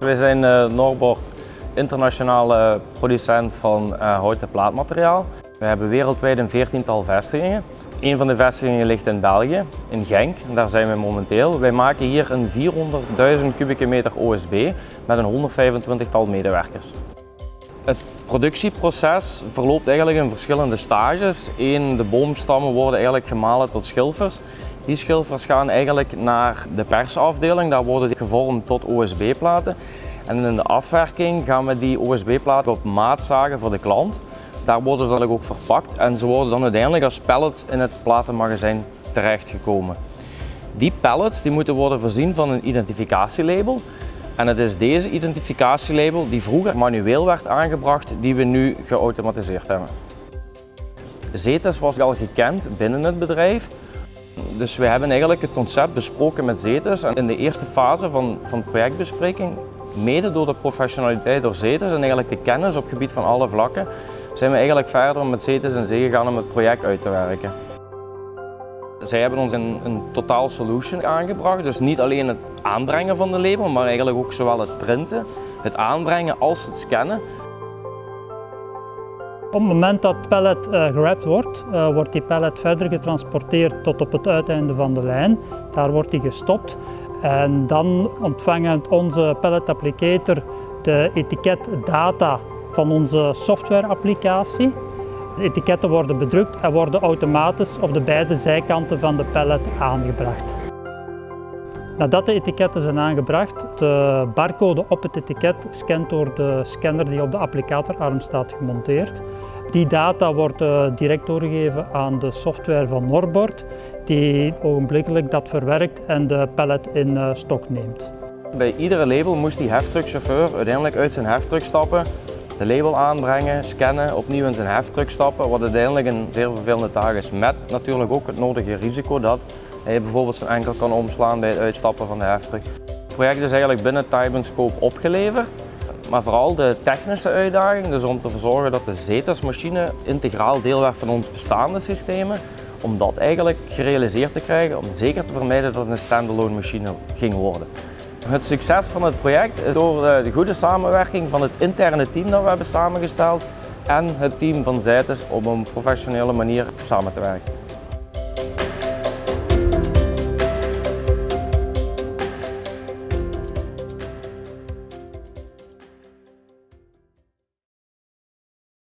Wij zijn Norbord, internationale producent van houten plaatmateriaal. We hebben wereldwijd een 14-tal vestigingen. Een van de vestigingen ligt in België, in Genk. Daar zijn we momenteel. Wij maken hier een 400.000 kubieke meter OSB met een 125-tal medewerkers. Het productieproces verloopt eigenlijk in verschillende stages. De boomstammen worden eigenlijk gemalen tot schilfers. Die schilfers gaan eigenlijk naar de persafdeling, daar worden die gevormd tot OSB-platen. En in de afwerking gaan we die OSB-platen op maat zagen voor de klant. Daar worden ze eigenlijk ook verpakt en ze worden dan uiteindelijk als pallets in het platenmagazijn terechtgekomen. Die pallets die moeten worden voorzien van een identificatielabel. En het is deze identificatielabel die vroeger manueel werd aangebracht, die we nu geautomatiseerd hebben. Zetes was al gekend binnen het bedrijf. Dus we hebben eigenlijk het concept besproken met Zetes. En in de eerste fase van projectbespreking, mede door de professionaliteit door Zetes en eigenlijk de kennis op gebied van alle vlakken, zijn we eigenlijk verder met Zetes in zee gegaan om het project uit te werken. Zij hebben ons een totaal solution aangebracht, dus niet alleen het aanbrengen van de label, maar eigenlijk ook zowel het printen, het aanbrengen als het scannen. Op het moment dat het pallet gerapt wordt, wordt die pallet verder getransporteerd tot op het uiteinde van de lijn. Daar wordt die gestopt en dan ontvangt onze pallet applicator de etiketdata van onze softwareapplicatie. De etiketten worden bedrukt en worden automatisch op de beide zijkanten van de pallet aangebracht. Nadat de etiketten zijn aangebracht, de barcode op het etiket scant door de scanner die op de applicatorarm staat gemonteerd. Die data wordt direct doorgegeven aan de software van Norbord, die ogenblikkelijk dat verwerkt en de pallet in stok neemt. Bij iedere label moest die heftruckchauffeur uiteindelijk uit zijn heftruck stappen, de label aanbrengen, scannen, opnieuw in zijn heftruck stappen, wat uiteindelijk een zeer vervelende taak is, met natuurlijk ook het nodige risico dat hij bijvoorbeeld zijn enkel kan omslaan bij het uitstappen van de heftruck. Het project is eigenlijk binnen time en scope opgeleverd, maar vooral de technische uitdaging, dus om te zorgen dat de Zetes-machine integraal deel werd van ons bestaande systemen, om dat eigenlijk gerealiseerd te krijgen, om zeker te vermijden dat het een standalone machine ging worden. Het succes van het project is door de goede samenwerking van het interne team dat we hebben samengesteld en het team van Zetes op een professionele manier samen te werken.